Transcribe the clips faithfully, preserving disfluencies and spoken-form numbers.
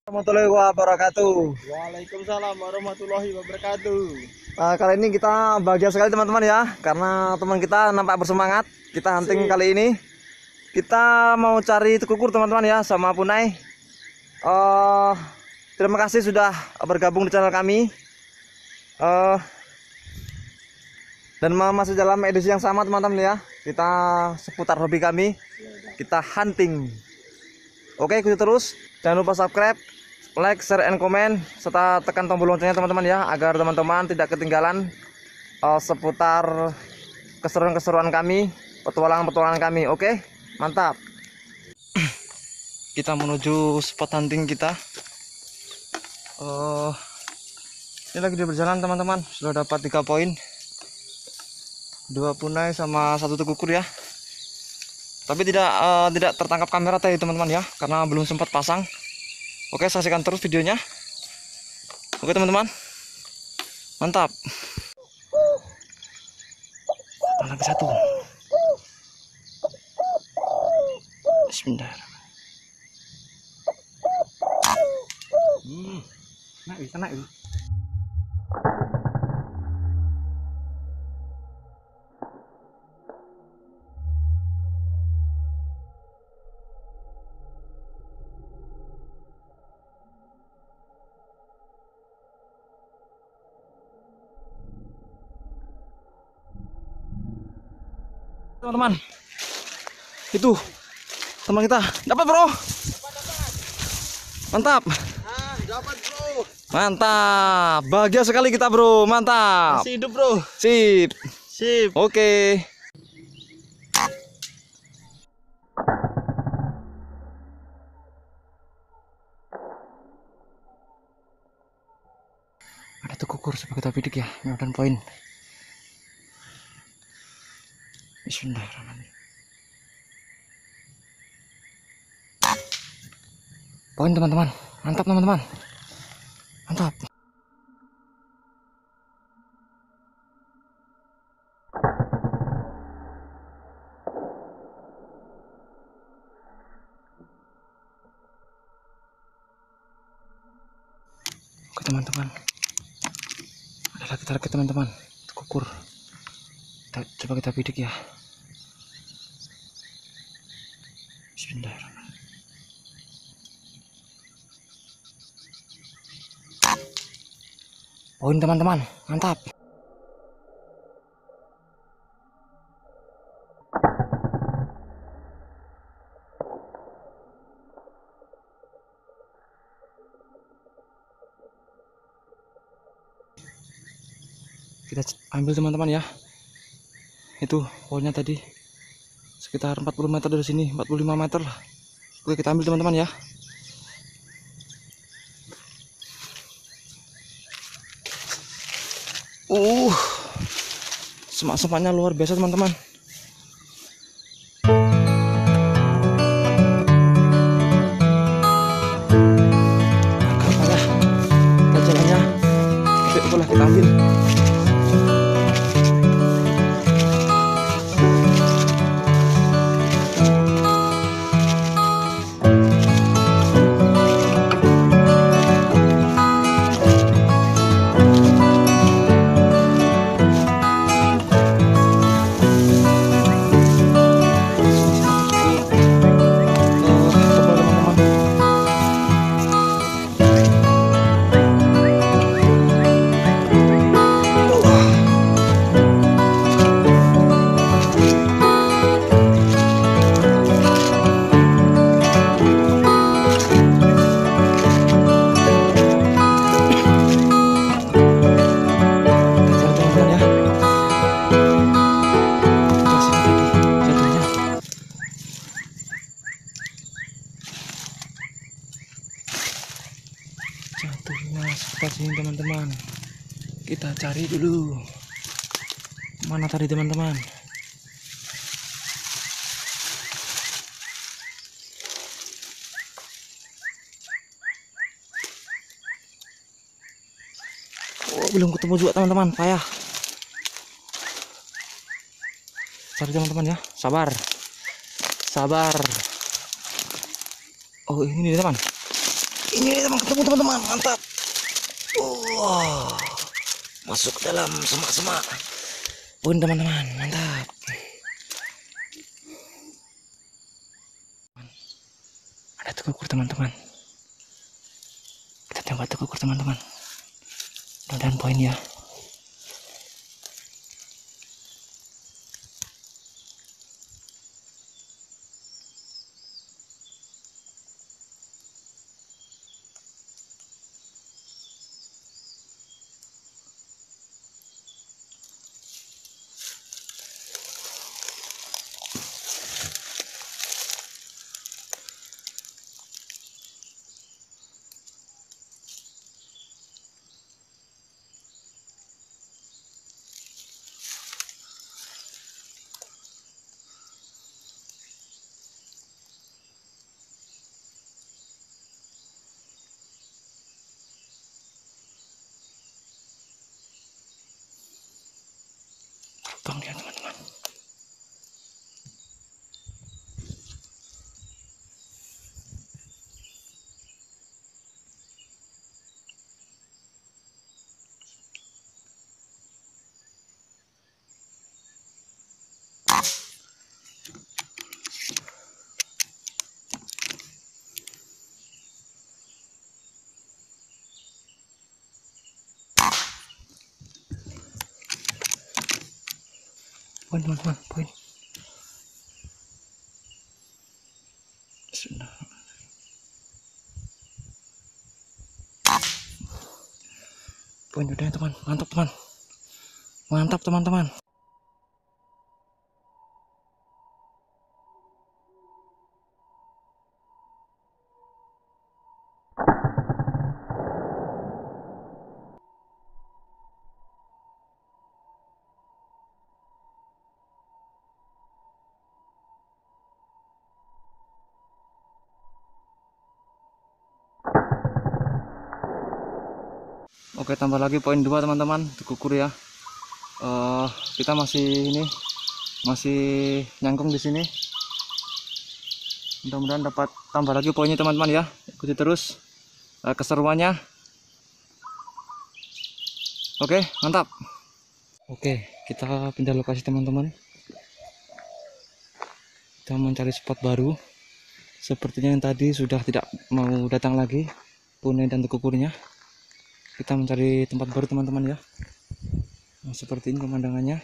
Warahmatullahi wabarakatuh. Waalaikumsalam warahmatullahi wabarakatuh. Uh, kali ini kita bahagia sekali teman-teman ya, karena teman kita nampak bersemangat. Kita hunting Sip. kali ini. Kita mau cari tekukur teman-teman ya, sama Punai. Uh, terima kasih sudah bergabung di channel kami. Uh, dan masih dalam edisi yang sama teman-teman ya. Kita seputar hobi kami. Kita hunting. Oke, ikuti terus. Jangan lupa subscribe, like, share, and comment, serta tekan tombol loncengnya teman-teman ya, agar teman-teman tidak ketinggalan uh, seputar keseruan-keseruan kami, petualangan-petualangan kami. Oke, mantap. Kita menuju spot hunting kita. Uh, ini lagi berjalan teman-teman. Sudah dapat tiga poin, dua punai sama satu tekukur ya. Tapi tidak uh, tidak tertangkap kamera tadi teman-teman ya, karena belum sempat pasang. Oke, saksikan terus videonya. Oke teman-teman, mantap. Lagi satu. Bismillah. Hmm, naik bisa naik. Teman-teman, itu teman kita dapat bro, mantap, Ah, dapat bro. mantap, bahagia sekali kita bro, mantap, Masih hidup bro. sip, Sip. oke. Ada tekukur, coba kita bidik ya, mudah-mudahan poin. Bismillahirrahmanirrahim. Poin teman-teman, mantap teman-teman, mantap. Oke teman-teman, ada lagi target teman-teman, tekukur. Kita, coba kita bidik ya. Bismillahirrahmanirrahim. Poin teman-teman, mantap. Kita ambil teman-teman ya. Itu poinnya tadi sekitar empat puluh meter dari sini, empat puluh lima meter lah. Oke, kita ambil teman-teman ya. Uh, semak-semaknya luar biasa teman-teman. Agak apa ya? Kita jalannya. Oke, boleh kita ambil. Jatuhnya sekitar sini teman-teman. Kita cari dulu. Mana tadi teman-teman? Oh, belum ketemu juga teman-teman, payah. Cari teman-teman ya, sabar. Sabar. Oh, ini nih teman. Ini teman ketemu teman-teman, mantap. Wow, masuk ke dalam semak-semak. Pun teman-teman, mantap. Ada tekukur teman-teman. Kita tembak tekukur teman-teman. Mudah-mudahan poin ya. Terbang dia teman-teman. Poin teman-teman, poin. Sudah. Poin udah teman, mantap teman. Mantap teman-teman. Oke, tambah lagi poin dua teman-teman, tekukur ya. Uh, kita masih ini masih nyangkung di sini. Mudah-mudahan dapat tambah lagi poinnya teman-teman ya. Ikuti terus uh, keseruannya. Oke, mantap. Oke, kita pindah lokasi teman-teman. Kita mencari spot baru. Sepertinya yang tadi sudah tidak mau datang lagi punai dan tekukurnya. Kita mencari tempat baru teman-teman ya. Nah, seperti ini pemandangannya.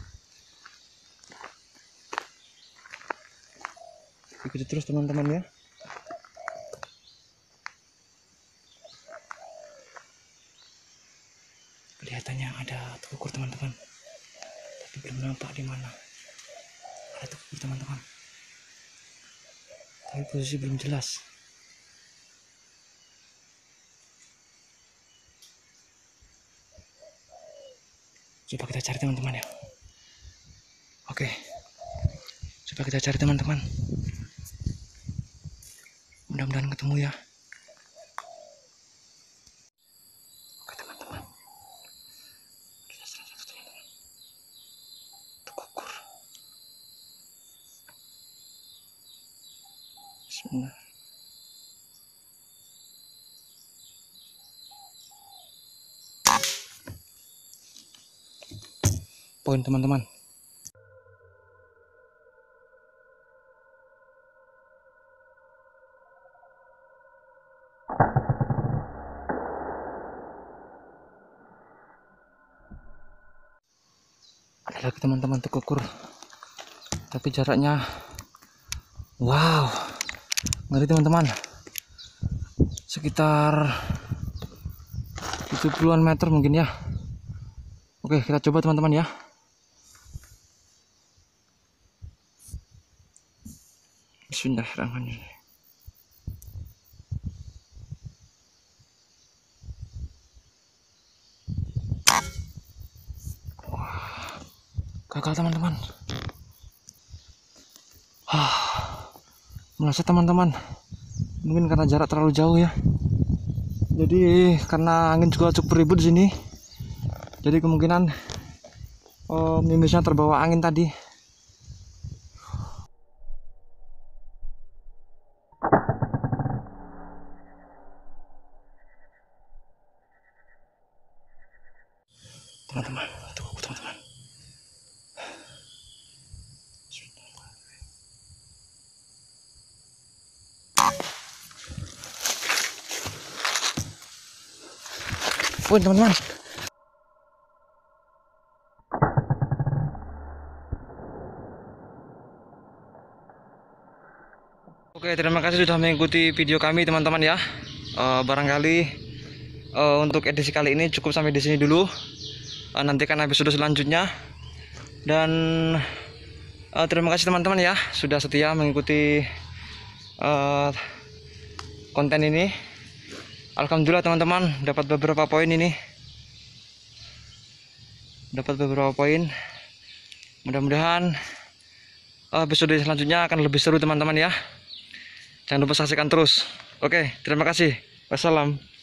Ikuti terus teman-teman ya. Kelihatannya ada tekukur teman-teman, tapi belum nampak di mana. Ada tekukur teman-teman, tapi posisi belum jelas. Coba kita cari teman-teman ya. Oke, coba kita cari teman-teman. Mudah-mudahan ketemu ya. Oke teman-teman, tekukur. Bismillah. Poin teman-teman. Ada lagi teman-teman tekukur, tapi jaraknya wow, ngeri teman-teman, sekitar tujuh puluhan meter mungkin ya. Oke, kita coba teman-teman ya. Bismillahirrahmanirrahim. Wah, gagal teman-teman. Ah, merasa teman-teman, mungkin karena jarak terlalu jauh ya. Jadi karena angin juga cukup ribut di sini. Jadi kemungkinan oh, mimisnya terbawa angin tadi. teman-teman. Tunggu teman-teman. Poin teman-teman. Oke, terima kasih sudah mengikuti video kami teman-teman ya. Uh, barangkali uh, untuk edisi kali ini cukup sampai di sini dulu. Uh, nantikan episode selanjutnya. Dan uh, terima kasih teman-teman ya sudah setia mengikuti uh, konten ini. Alhamdulillah teman-teman dapat beberapa poin ini. Dapat beberapa poin. Mudah-mudahan uh, episode selanjutnya akan lebih seru teman-teman ya. Jangan lupa saksikan terus. Oke, terima kasih. Wassalam.